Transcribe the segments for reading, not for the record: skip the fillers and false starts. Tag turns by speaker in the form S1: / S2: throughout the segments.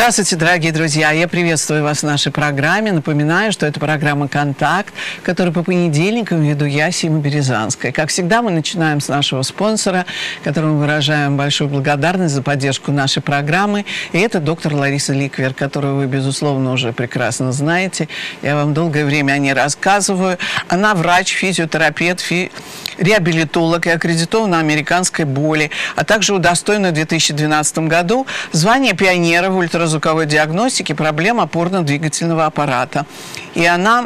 S1: Здравствуйте, дорогие друзья! Я приветствую вас в нашей программе. Напоминаю, что это программа «Контакт», которую по понедельникам веду я, Сима Березанская. Как всегда, мы начинаем с нашего спонсора, которому выражаем большую благодарность за поддержку нашей программы. И это доктор Лариса Ликвер, которую вы, безусловно, уже прекрасно знаете. Я вам долгое время о ней рассказываю. Она врач, физиотерапевт, реабилитолог и аккредитована американской боли, а также удостоена в 2012 году звания пионера в ультразвуковой диагностике проблем опорно-двигательного аппарата. И она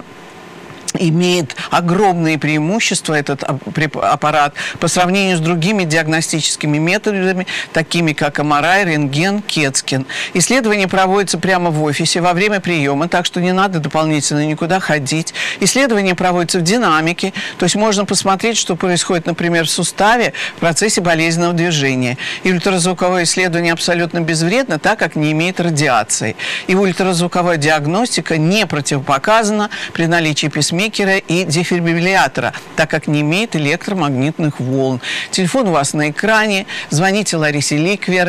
S1: имеет огромные преимущества, этот аппарат, по сравнению с другими диагностическими методами, такими как МРИ, рентген, КЭТ-скан. Исследования проводятся прямо в офисе во время приема, так что не надо дополнительно никуда ходить. Исследования проводятся в динамике, то есть можно посмотреть, что происходит, например, в суставе в процессе болезненного движения. И ультразвуковое исследование абсолютно безвредно, так как не имеет радиации. И ультразвуковая диагностика не противопоказана при наличии пейсмейкера и дефибриллятора, так как не имеет электромагнитных волн. Телефон у вас на экране. Звоните Ларисе Ликвер.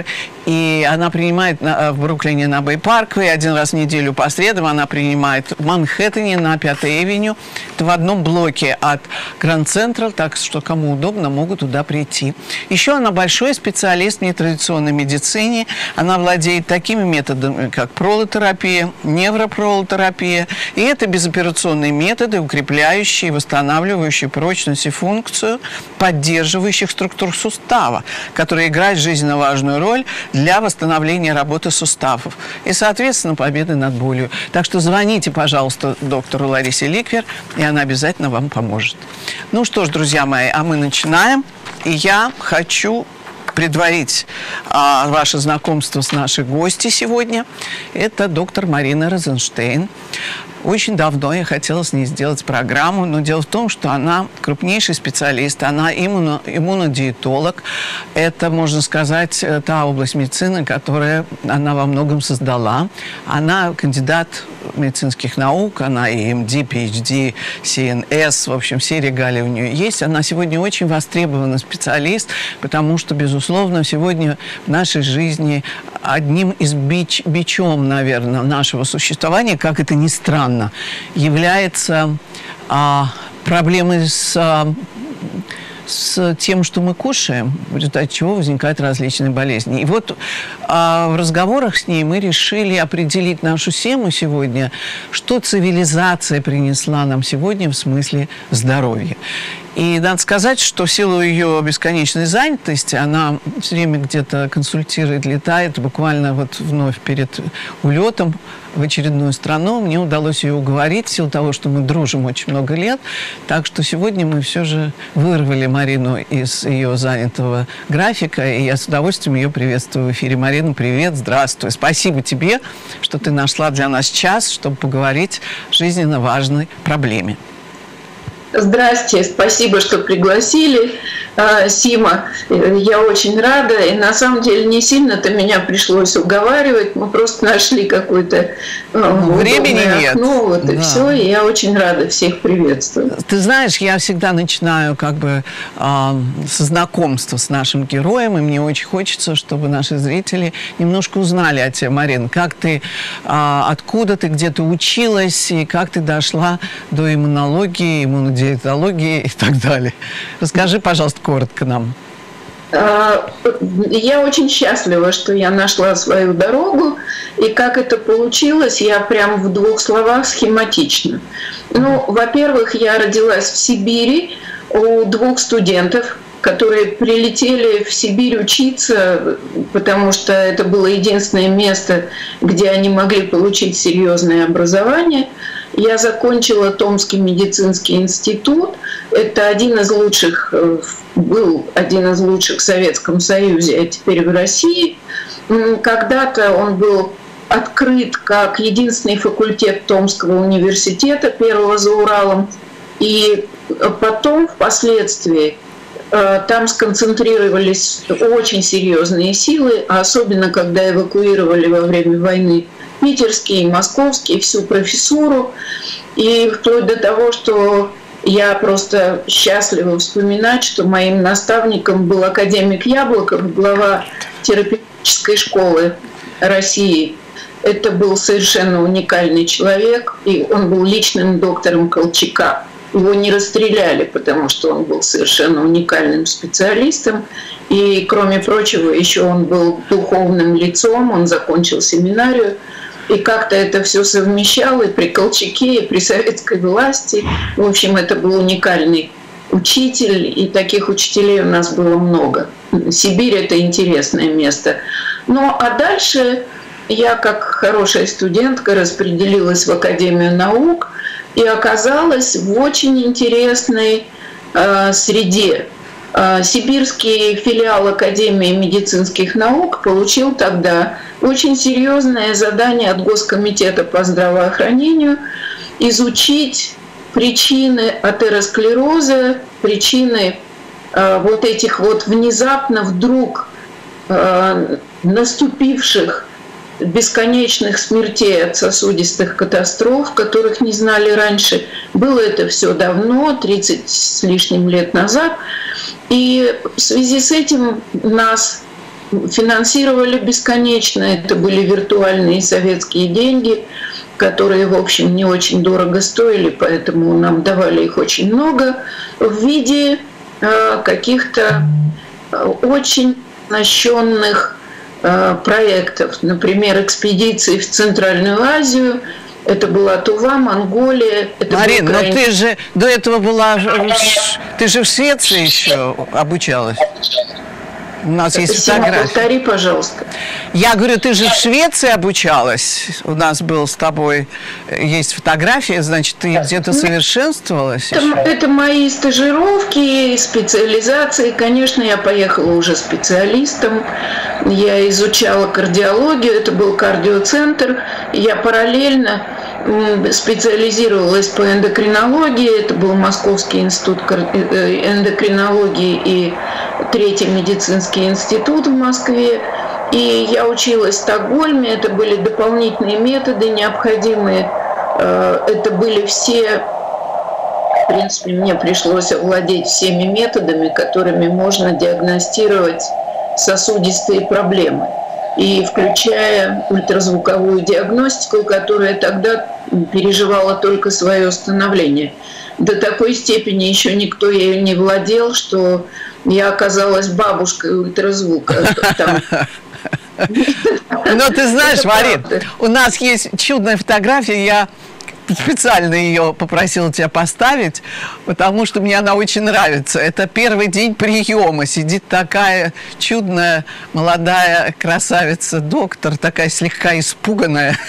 S1: И она принимает в Бруклине на Бэй-Парквей. Один раз в неделю по средам она принимает в Манхэттене на 5-й авеню. Это в одном блоке от Гранд Централ, так что кому удобно, могут туда прийти. Еще она большой специалист в нетрадиционной медицине. Она владеет такими методами, как пролотерапия, невропролотерапия. И это безоперационные методы, укрепляющие, восстанавливающие прочность и функцию поддерживающих структур сустава, которые играют жизненно важную роль для восстановления работы суставов и, соответственно, победы над болью. Так что звоните, пожалуйста, доктору Ларисе Ликвер, и она обязательно вам поможет. Ну что ж, друзья мои, а мы начинаем. И я хочу предварить ваше знакомство с нашей гостьей сегодня. Это доктор Марина Розенштейн. Очень давно я хотела с ней сделать программу, но дело в том, что она крупнейший специалист, она иммунодиетолог. Это, можно сказать, та область медицины, которую она во многом создала. Она кандидат медицинских наук, она и МД, PhD, CNS, в общем, все регалии у нее есть. Она сегодня очень востребованный специалист, потому что, безусловно, сегодня в нашей жизни одним из бичом, наверное, нашего существования, как это ни странно, является проблемы с тем, что мы кушаем, в результате чего возникают различные болезни. И вот в разговорах с ней мы решили определить нашу тему сегодня, что цивилизация принесла нам сегодня в смысле здоровья. И надо сказать, что в силу ее бесконечной занятости она все время где-то консультирует, летает. Буквально вот вновь перед улетом в очередную страну мне удалось ее уговорить в силу того, что мы дружим очень много лет. Так что сегодня мы все же вырвали Марину из ее занятого графика, и я с удовольствием ее приветствую в эфире. Марина, привет, здравствуй. Спасибо тебе, что ты нашла для нас час, чтобы поговорить о жизненно важной проблеме.
S2: Здрасте, спасибо, что пригласили, Сима. Я очень рада. И на самом деле не сильно-то меня пришлось уговаривать. Мы просто нашли какое-то
S1: времени нет.
S2: окно, вот, да. И все. И я очень рада всех приветствовать.
S1: Ты знаешь, я всегда начинаю как бы со знакомства с нашим героем, и мне очень хочется, чтобы наши зрители немножко узнали о тебе, Марин. Как ты, откуда ты, где ты училась, и как ты дошла до иммунологии, иммунодиетологии и так далее. Расскажи, пожалуйста, коротко нам.
S2: Я очень счастлива, что я нашла свою дорогу, и как это получилось, я прям в 2 словах схематично. Ну, во-первых, я родилась в Сибири у 2 студентов, которые прилетели в Сибирь учиться, потому что это было единственное место, где они могли получить серьезное образование. Я закончила Томский медицинский институт. Это был один из лучших в Советском Союзе, а теперь в России. Когда-то он был открыт как единственный факультет Томского университета, первого за Уралом. И потом, впоследствии, там сконцентрировались очень серьезные силы, особенно когда эвакуировали во время войны питерские, московские, всю профессуру. И вплоть до того, что я просто счастлива вспоминать, что моим наставником был академик Яблоков, глава терапевтической школы России. Это был совершенно уникальный человек, и он был личным доктором Колчака. Его не расстреляли, потому что он был совершенно уникальным специалистом. И, кроме прочего, еще он был духовным лицом, он закончил семинарию. И как-то это все совмещал и при Колчаке, и при советской власти. В общем, это был уникальный учитель, и таких учителей у нас было много. Сибирь – это интересное место. Ну, а дальше я, как хорошая студентка, распределилась в Академию наук и оказалась в очень интересной среде. Сибирский филиал Академии медицинских наук получил тогда очень серьезное задание от Госкомитета по здравоохранению изучить причины атеросклероза, причины вот этих вот внезапно вдруг наступивших бесконечных смертей от сосудистых катастроф, которых не знали раньше. Было это все давно, 30 с лишним лет назад. И в связи с этим нас финансировали бесконечно. Это были виртуальные советские деньги, которые, в общем, не очень дорого стоили, поэтому нам давали их очень много в виде каких-то очень оснащенных проектов. Например, экспедиции в Центральную Азию. Это была Тува, Монголия.
S1: Марин, но ты же до этого была... Ты же в Швеции еще обучалась. У нас есть фотографии.
S2: Повтори, пожалуйста.
S1: Я говорю, ты же в Швеции обучалась. У нас был с тобой... Есть фотография, значит, ты где-то совершенствовалась?
S2: Это мои стажировки, специализации. Конечно, я поехала уже специалистом. Я изучала кардиологию, это был кардиоцентр. Я параллельно специализировалась по эндокринологии. Это был Московский институт эндокринологии и Третий медицинский институт в Москве. И я училась в Стокгольме. Это были дополнительные методы необходимые. Это были все... В принципе, мне пришлось овладеть всеми методами, которыми можно диагностировать сосудистые проблемы. И включая ультразвуковую диагностику, которая тогда переживала только свое становление. До такой степени еще никто ею не владел, что я оказалась бабушкой ультразвука.
S1: Но ты знаешь, Марин, у нас есть чудная фотография, я специально ее попросила тебя поставить, потому что мне она очень нравится. Это первый день приема. Сидит такая чудная молодая красавица-доктор, такая слегка испуганная.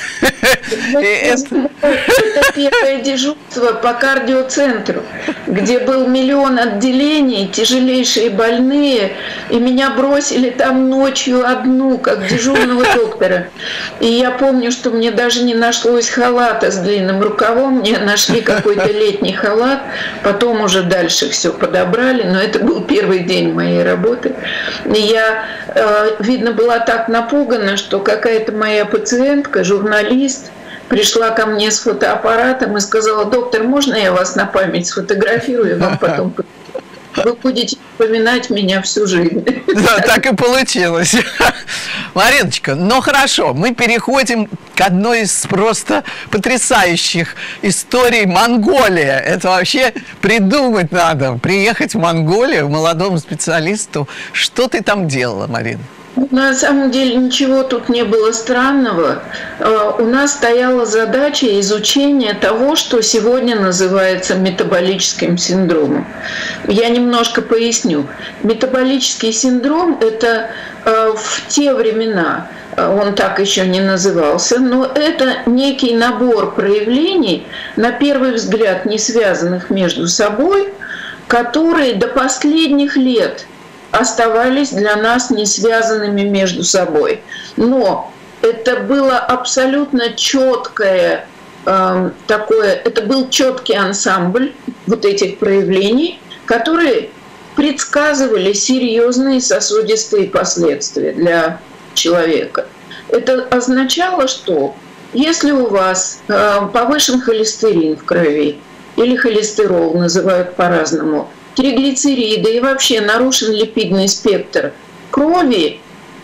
S2: Это первое дежурство по кардиоцентру, где был миллион отделений, тяжелейшие больные, и меня бросили там ночью одну, как дежурного доктора. И я помню, что мне даже не нашлось халата с длинным рукавом, мне нашли какой-то летний халат, потом уже дальше все подобрали, но это был первый день моей работы. И я, видно, была так напугана, что какая-то моя пациентка, журналист, пришла ко мне с фотоаппаратом и сказала: доктор, можно я вас на память сфотографирую, вам потом... Вы будете вспоминать меня всю жизнь.
S1: Да, так и получилось. Мариночка, ну хорошо, мы переходим к одной из просто потрясающих историй. Монголия. Это вообще придумать надо. Приехать в Монголию молодому специалисту. Что ты там делала, Марина?
S2: На самом деле ничего тут не было странного. У нас стояла задача изучения того, что сегодня называется метаболическим синдромом. Я немножко поясню. Метаболический синдром – это в те времена, он так еще не назывался, но это некий набор проявлений, на первый взгляд не связанных между собой, которые до последних лет оставались для нас не связанными между собой. Но это было абсолютно четкое такое, это был четкий ансамбль вот этих проявлений, которые предсказывали серьезные сосудистые последствия для человека. Это означало, что если у вас повышен холестерин в крови, или холестерол называют по-разному, триглицериды и вообще нарушен липидный спектр крови,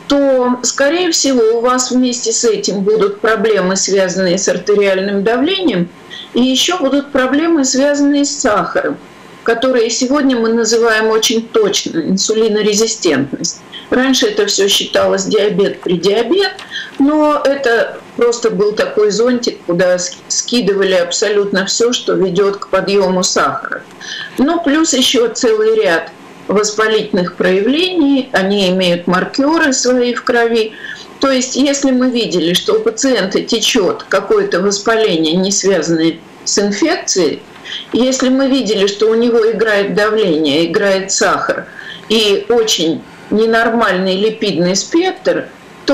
S2: то, скорее всего, у вас вместе с этим будут проблемы, связанные с артериальным давлением, и еще будут проблемы, связанные с сахаром, которые сегодня мы называем очень точно инсулинорезистентность. Раньше это все считалось диабет-предиабет, но это просто был такой зонтик, куда скидывали абсолютно все, что ведет к подъему сахара. Но плюс еще целый ряд воспалительных проявлений, они имеют маркеры свои в крови. То есть если мы видели, что у пациента течет какое-то воспаление, не связанное с инфекцией, если мы видели, что у него играет давление, играет сахар и очень ненормальный липидный спектр,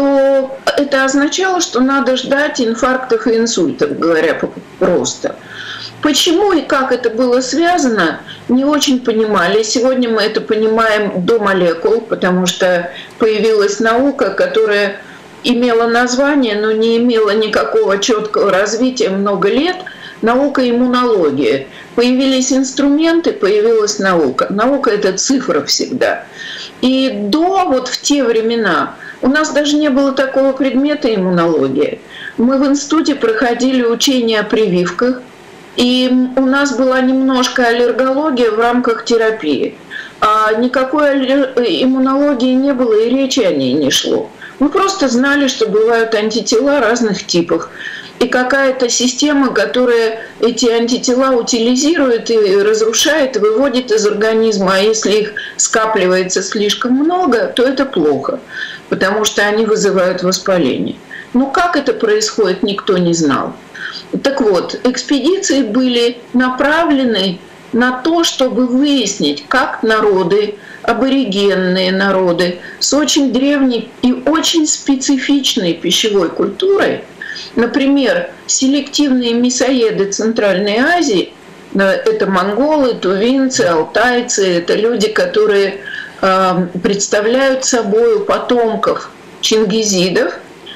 S2: то это означало, что надо ждать инфарктов и инсультов, говоря просто. Почему и как это было связано, не очень понимали. Сегодня мы это понимаем до молекул, потому что появилась наука, которая имела название, но не имела никакого четкого развития много лет. Наука иммунология. Появились инструменты, появилась наука. Наука – это цифра всегда. И вот в те времена у нас даже не было такого предмета иммунология. Мы в институте проходили учения о прививках, и у нас была немножко аллергология в рамках терапии. А никакой иммунологии не было, и речи о ней не шло. Мы просто знали, что бывают антитела разных типов. И какая-то система, которая эти антитела утилизирует и разрушает, и выводит из организма. А если их скапливается слишком много, то это плохо, потому что они вызывают воспаление. Но как это происходит, никто не знал. Так вот, экспедиции были направлены на то, чтобы выяснить, как народы, аборигенные народы с очень древней и очень специфичной пищевой культурой, например, селективные мясоеды Центральной Азии, это монголы, тувинцы, алтайцы, это люди, которые представляют собой потомков чингизидов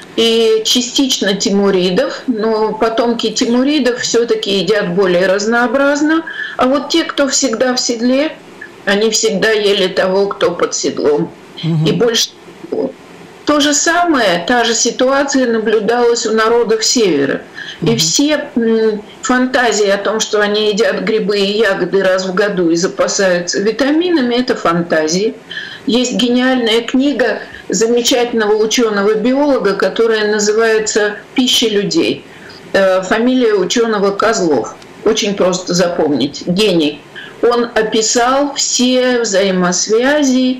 S2: и частично тимуридов, но потомки тимуридов все-таки едят более разнообразно, а вот те, кто всегда в седле, они всегда ели того, кто под седлом, и больше всего. То же самое, та же ситуация наблюдалась у народов Севера. И все фантазии о том, что они едят грибы и ягоды раз в году и запасаются витаминами, это фантазии. Есть гениальная книга замечательного ученого-биолога, которая называется «Пища людей». Фамилия ученого Козлов. Очень просто запомнить. Гений. Он описал все взаимосвязи,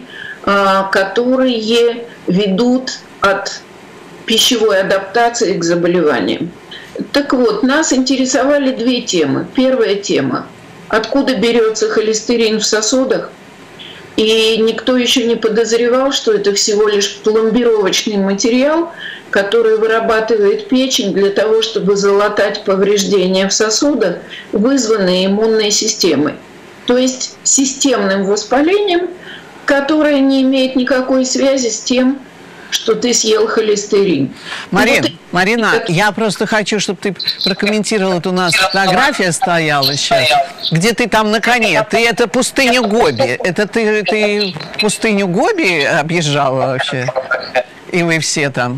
S2: которые ведут от пищевой адаптации к заболеваниям. Так вот, нас интересовали две темы. Первая тема – откуда берется холестерин в сосудах? И никто еще не подозревал, что это всего лишь пломбировочный материал, который вырабатывает печень для того, чтобы залатать повреждения в сосудах, вызванные иммунной системой. То есть системным воспалением, которое не имеет никакой связи с тем, что ты съел холестерин.
S1: Марина, я просто хочу, чтобы ты прокомментировала. У нас фотография стояла сейчас, где ты там на коне. Ты это пустыню Гоби. Это ты пустыню Гоби объезжала вообще? И вы все там?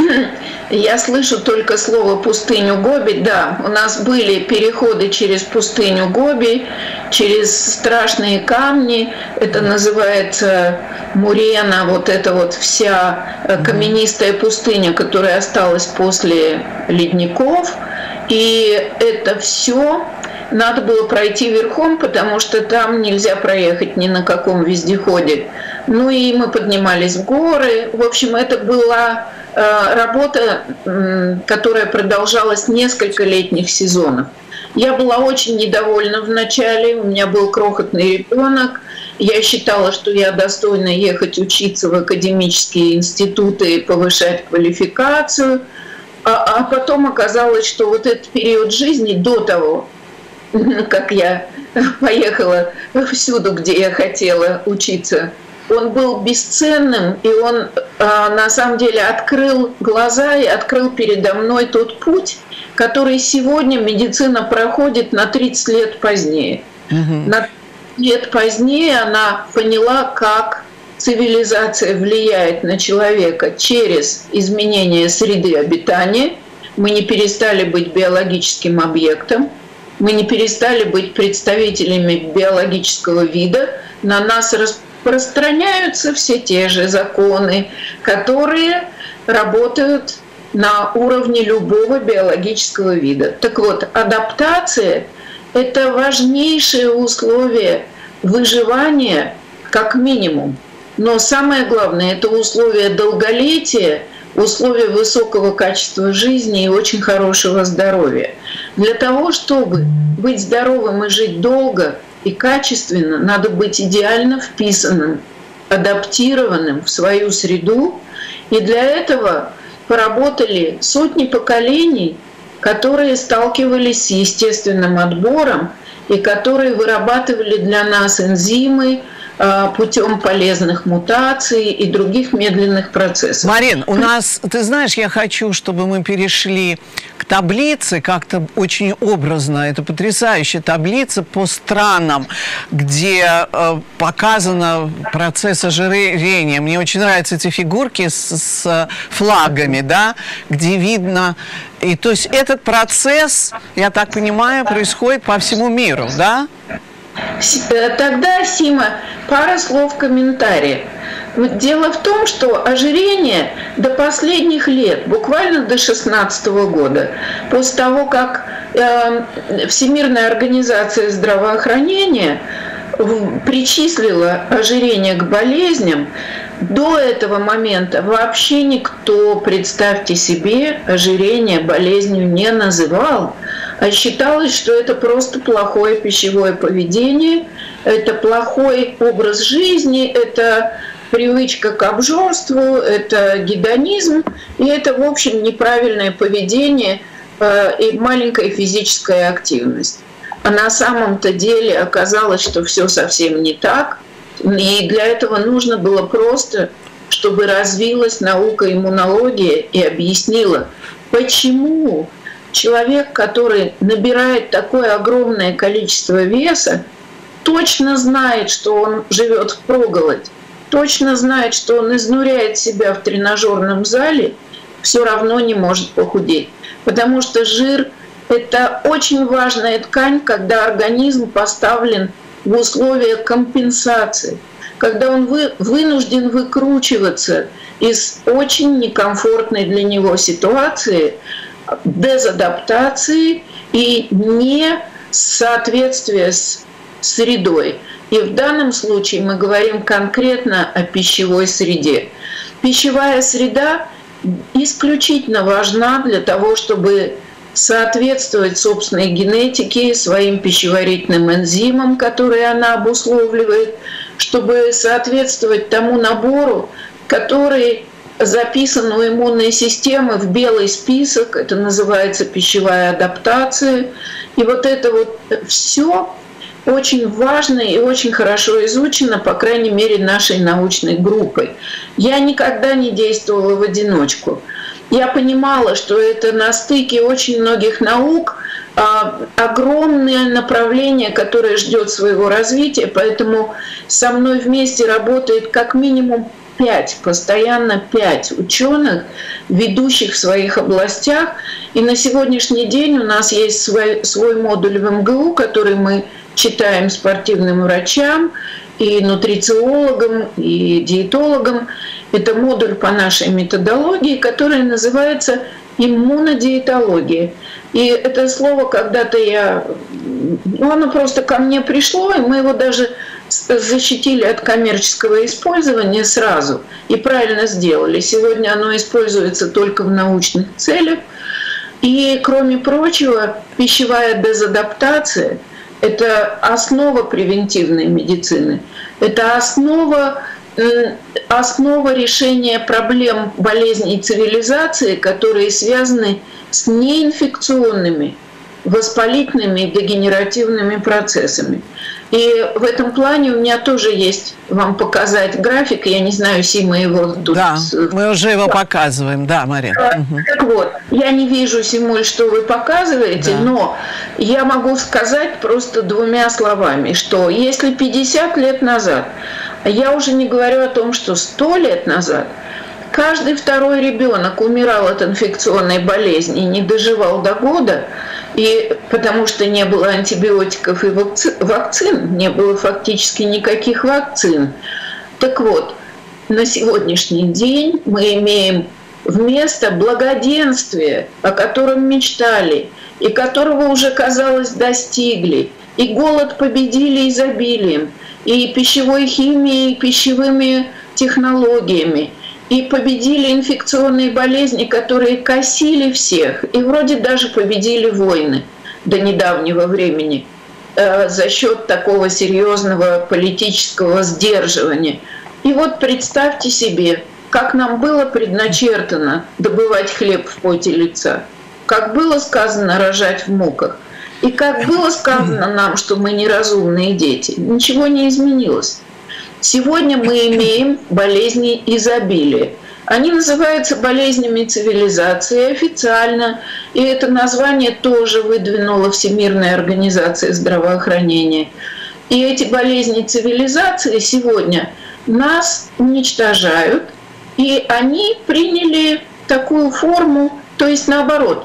S2: Я слышу только слово «пустыню Гоби». Да, у нас были переходы через пустыню Гоби, через страшные камни. Это называется Мурена, вот эта вот вся каменистая пустыня, которая осталась после ледников. И это все надо было пройти верхом, потому что там нельзя проехать ни на каком вездеходе. Ну и мы поднимались в горы. В общем, это была работа, которая продолжалась несколько летних сезонов. Я была очень недовольна вначале, у меня был крохотный ребенок. Я считала, что я достойна ехать учиться в академические институты и повышать квалификацию. А потом оказалось, что вот этот период жизни до того, как я поехала всюду, где я хотела учиться, он был бесценным, и он на самом деле открыл глаза и открыл передо мной тот путь, который сегодня медицина проходит на 30 лет позднее. На 30 лет позднее она поняла, как цивилизация влияет на человека через изменение среды обитания. Мы не перестали быть биологическим объектом, мы не перестали быть представителями биологического вида, на нас распространяются все те же законы, которые работают на уровне любого биологического вида. Так вот, адаптация – это важнейшее условие выживания как минимум. Но самое главное – это условие долголетия, условия высокого качества жизни и очень хорошего здоровья. Для того, чтобы быть здоровым и жить долго и качественно, надо быть идеально вписанным, адаптированным в свою среду. И для этого поработали сотни поколений, которые сталкивались с естественным отбором и которые вырабатывали для нас энзимы путем полезных мутаций и других медленных процессов.
S1: Марин, у нас, ты знаешь, я хочу, чтобы мы перешли к таблице, как-то очень образно. Это потрясающая таблица по странам, где показан процесс ожирения. Мне очень нравятся эти фигурки с флагами, да, где видно... И то есть этот процесс, я так понимаю, происходит по всему миру, да?
S2: Тогда, Сима, пара слов комментария. Дело в том, что ожирение до последних лет, буквально до 2016 года, после того, как Всемирная организация здравоохранения причислила ожирение к болезням, до этого момента вообще никто, представьте себе, ожирение болезнью не называл, а считалось, что это просто плохое пищевое поведение, это плохой образ жизни, это привычка к обжорству, это гедонизм, и это, в общем, неправильное поведение и маленькая физическая активность. А на самом-то деле оказалось, что все совсем не так, и для этого нужно было просто, чтобы развилась наука иммунология и объяснила, почему человек, который набирает такое огромное количество веса, точно знает, что он живет впроголодь, точно знает, что он изнуряет себя в тренажерном зале, все равно не может похудеть. Потому что жир – это очень важная ткань, когда организм поставлен в условия компенсации, когда он вынужден выкручиваться из очень некомфортной для него ситуации, дезадаптации и несоответствия с средой. И в данном случае мы говорим конкретно о пищевой среде. Пищевая среда исключительно важна для того, чтобы соответствовать собственной генетике, своим пищеварительным энзимам, которые она обусловливает, чтобы соответствовать тому набору, который записан у иммунной системы в белый список, это называется пищевая адаптация. И вот это вот все очень важно и очень хорошо изучено, по крайней мере, нашей научной группой. Я никогда не действовала в одиночку. Я понимала, что это на стыке очень многих наук, огромное направление, которое ждет своего развития, поэтому со мной вместе работает как минимум 5, постоянно 5 ученых, ведущих в своих областях. И на сегодняшний день у нас есть свой модуль в МГУ, который мы читаем спортивным врачам, и нутрициологам, и диетологам. Это модуль по нашей методологии, который называется иммунодиетология. И это слово когда-то оно просто ко мне пришло, и мы его даже защитили от коммерческого использования сразу. И правильно сделали. Сегодня оно используется только в научных целях. И, кроме прочего, пищевая дезадаптация – это основа превентивной медицины. Это основа решения проблем болезней цивилизации, которые связаны с неинфекционными воспалительными и дегенеративными процессами. И в этом плане у меня тоже есть вам показать график. Я не знаю, Сима его тут...
S1: Да, мы уже его показываем, да, Марина.
S2: Так вот, я не вижу, Симуль, что вы показываете, да. Но я могу сказать просто двумя словами, что если 50 лет назад, я уже не говорю о том, что 100 лет назад, каждый второй ребенок умирал от инфекционной болезни и не доживал до года, и потому что не было антибиотиков и вакцин, не было фактически никаких вакцин. Так вот, на сегодняшний день мы имеем вместо благоденствия, о котором мечтали, и которого уже, казалось, достигли, и голод победили изобилием, и пищевой химией, и пищевыми технологиями, и победили инфекционные болезни, которые косили всех, и вроде даже победили войны до недавнего времени за счет такого серьезного политического сдерживания. И вот представьте себе, как нам было предначертано добывать хлеб в поте лица, как было сказано рожать в муках, и как было сказано нам, что мы неразумные дети. Ничего не изменилось. Сегодня мы имеем болезни изобилия. Они называются болезнями цивилизации официально, и это название тоже выдвинула Всемирная организация здравоохранения. И эти болезни цивилизации сегодня нас уничтожают, и они приняли такую форму, то есть наоборот,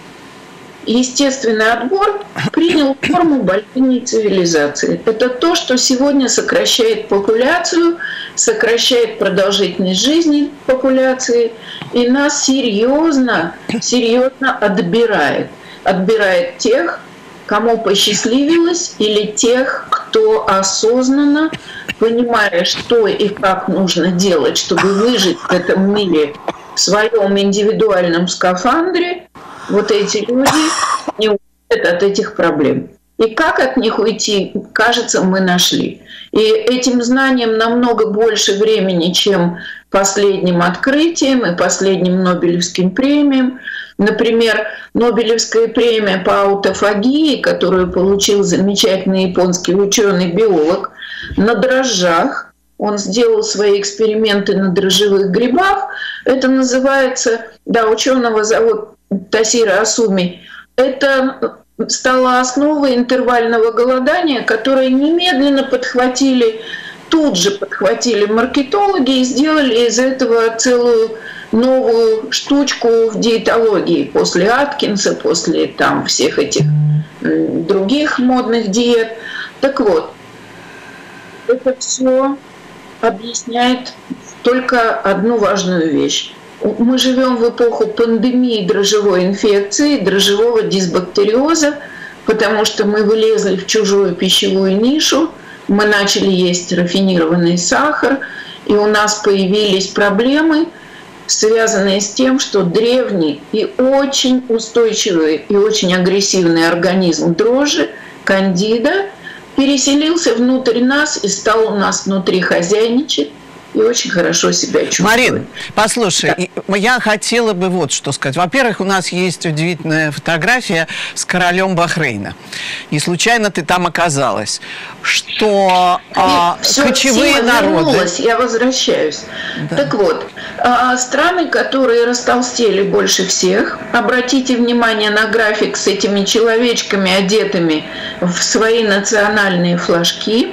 S2: естественный отбор принял форму болезней цивилизации. Это то, что сегодня сокращает популяцию, сокращает продолжительность жизни популяции и нас серьезно отбирает. Отбирает тех, кому посчастливилось, или тех, кто осознанно, понимая, что и как нужно делать, чтобы выжить в этом мире в своем индивидуальном скафандре, вот эти люди не уходят от этих проблем. И как от них уйти, кажется, мы нашли. И этим знанием намного больше времени, чем последним открытием и последним Нобелевским премиям. Например, Нобелевская премия по аутофагии, которую получил замечательный японский ученый-биолог, на дрожжах. Он сделал свои эксперименты на дрожжевых грибах. Это называется, да, ученого зовут Тасиро Асуми. Это стало основой интервального голодания, которое немедленно тут же подхватили маркетологи и сделали из этого целую новую штучку в диетологии после Аткинса, после там всех этих других модных диет. Так вот, это все объясняет только одну важную вещь. Мы живем в эпоху пандемии дрожжевой инфекции, дрожжевого дисбактериоза, потому что мы вылезли в чужую пищевую нишу, мы начали есть рафинированный сахар, и у нас появились проблемы, связанные с тем, что древний и очень устойчивый и очень агрессивный организм дрожжи, кандида, переселился внутрь нас и стал у нас внутри хозяйничать и очень хорошо себя чувствует.
S1: Марин, послушай, да. Я хотела бы вот что сказать. Во-первых, у нас есть удивительная фотография с королем Бахрейна. Не случайно ты там оказалась. Что кочевые народы...
S2: Я возвращаюсь. Да. Так вот, страны, которые растолстели больше всех, обратите внимание на график с этими человечками, одетыми в свои национальные флажки.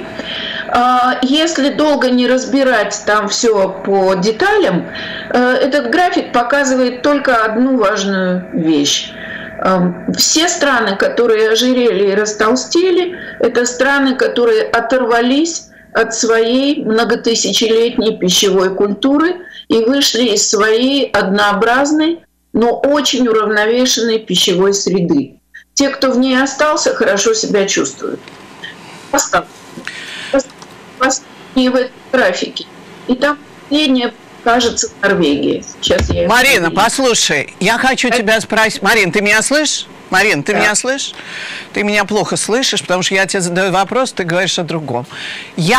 S2: Если долго не разбирать там все по деталям, этот график показывает только одну важную вещь. Все страны, которые ожирели и растолстели, это страны, которые оторвались от своей многотысячелетней пищевой культуры и вышли из своей однообразной, но очень уравновешенной пищевой среды. Те, кто в ней остался, хорошо себя чувствуют. Не в этом графике. И там последняя, кажется, Норвегия. Сейчас я
S1: Марина, послушай, я хочу тебя спросить. Марин, ты меня слышишь? Марин, ты меня слышишь? Ты меня плохо слышишь, потому что я тебе задаю вопрос, ты говоришь о другом. Я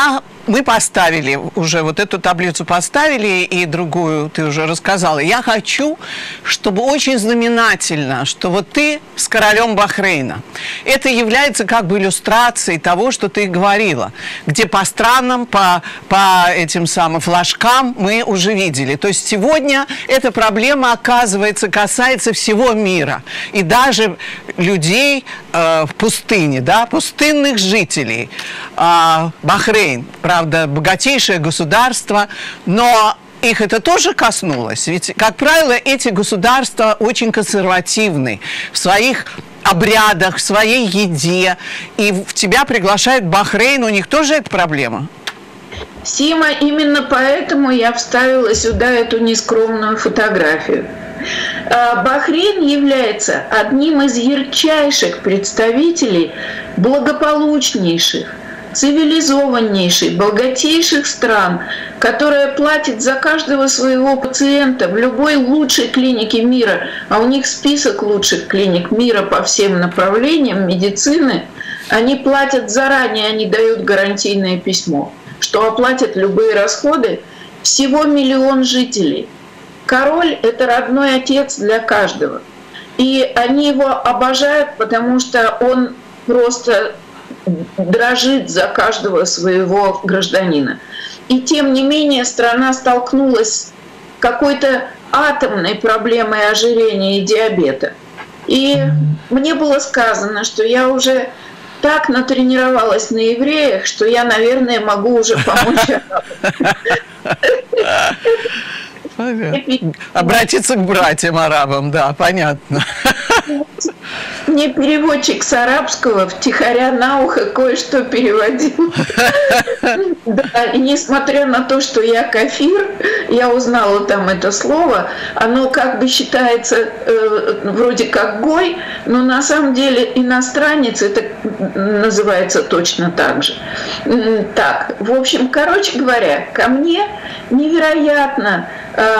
S1: мы поставили уже вот эту таблицу поставили, и другую ты уже рассказала. Я хочу, чтобы очень знаменательно, что вот ты с королем Бахрейна. Это является как бы иллюстрацией того, что ты говорила, где по странам, по этим самым флажкам мы уже видели. То есть сегодня эта проблема, оказывается, касается всего мира. И даже людей в пустыне, да, пустынных жителей. Бахрейн, правда, богатейшее государство, но их это тоже коснулось. Ведь, как правило, эти государства очень консервативны в своих обрядах, в своей еде. И в тебя приглашают Бахрейн, у них тоже эта проблема?
S2: Сима, именно поэтому я вставила сюда эту нескромную фотографию. Бахрейн является одним из ярчайших представителей благополучнейших, цивилизованнейших, богатейших стран, которая платит за каждого своего пациента в любой лучшей клинике мира, а у них список лучших клиник мира по всем направлениям медицины, они платят заранее, они дают гарантийное письмо, что оплатят любые расходы, всего 1 миллион жителей. Король – это родной отец для каждого. И они его обожают, потому что он просто дрожит за каждого своего гражданина. И тем не менее страна столкнулась с какой-то атомной проблемой ожирения и диабета. И мне было сказано, что я уже так натренировалась на евреях, что я, наверное, могу уже помочь арабам.
S1: Обратиться к братьям-арабам, да, понятно.
S2: Мне переводчик с арабского втихаря на ухо кое-что переводил. Да, и несмотря на то, что я кафир, я узнала там это слово, оно как бы считается вроде как гой, но на самом деле иностранец, это называется точно так же. Так, в общем, короче говоря, ко мне невероятно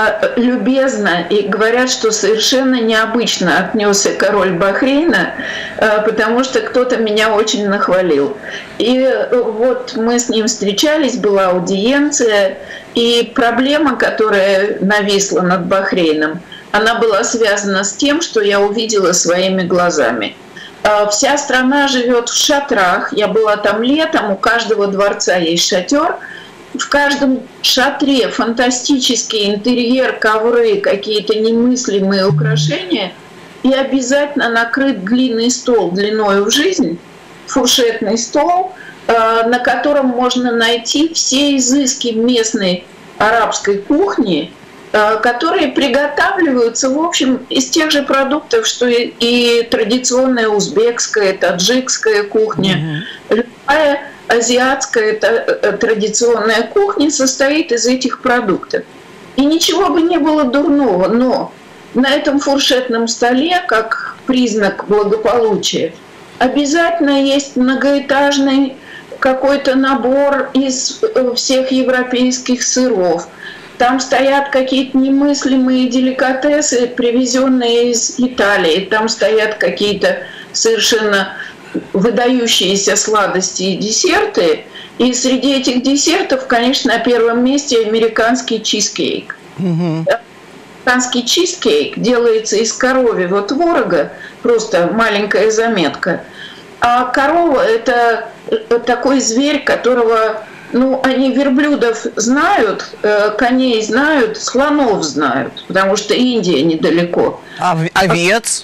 S2: любезно и говорят, что совершенно необычно отнесся король Бахрейна, потому что кто-то меня очень нахвалил. И вот мы с ним встречались, была аудиенция, и проблема, которая нависла над Бахрейном, она была связана с тем, что я увидела своими глазами. Вся страна живет в шатрах. Я была там летом, у каждого дворца есть шатер. В каждом шатре фантастический интерьер, ковры, какие-то немыслимые украшения. И обязательно накрыт длинный стол длиною в жизнь, фуршетный стол, на котором можно найти все изыски местной арабской кухни, которые приготавливаются, в общем, из тех же продуктов, что и традиционная узбекская, таджикская кухня. Любая азиатская традиционная кухня состоит из этих продуктов. И ничего бы не было дурного, но на этом фуршетном столе, как признак благополучия, обязательно есть многоэтажный какой-то набор из всех европейских сыров. Там стоят какие-то немыслимые деликатесы, привезенные из Италии. Там стоят какие-то совершенно выдающиеся сладости и десерты. И среди этих десертов, конечно, на первом месте американский чизкейк. Американский чизкейк делается из коровьего творога, просто маленькая заметка. А корова – это такой зверь, которого, ну, они верблюдов знают, коней знают, слонов знают, потому что Индия недалеко.
S1: А овец?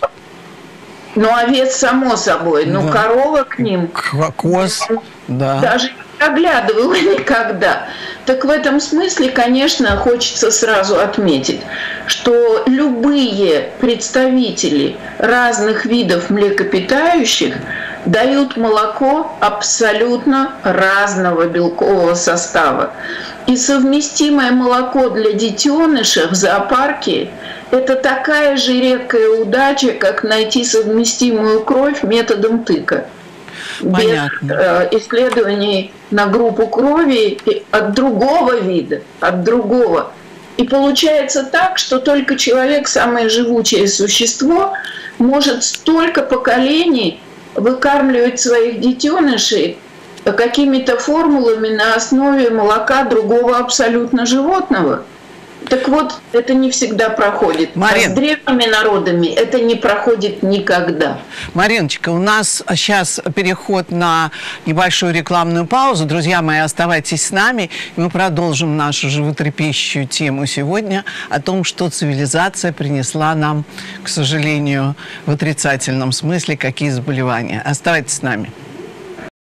S2: Ну, овец, само собой, но корова к ним.
S1: Коз, да.
S2: Даже не оглядывала никогда. Так в этом смысле, конечно, хочется сразу отметить, что любые представители разных видов млекопитающих дают молоко абсолютно разного белкового состава. И совместимое молоко для детенышей в зоопарке – это такая же редкая удача, как найти совместимую кровь методом тыка.
S1: Понятно.
S2: Без исследований на группу крови от другого вида, от другого. И получается так, что только человек, самое живучее существо, может столько поколений выкармливать своих детенышей какими-то формулами на основе молока другого абсолютно животного. Так вот, это не всегда проходит.
S1: Марин.
S2: А с древними народами это не проходит никогда.
S1: Мариночка, у нас сейчас переход на небольшую рекламную паузу. Друзья мои, оставайтесь с нами. И мы продолжим нашу животрепещущую тему сегодня о том, что цивилизация принесла нам, к сожалению, в отрицательном смысле, какие заболевания. Оставайтесь с нами.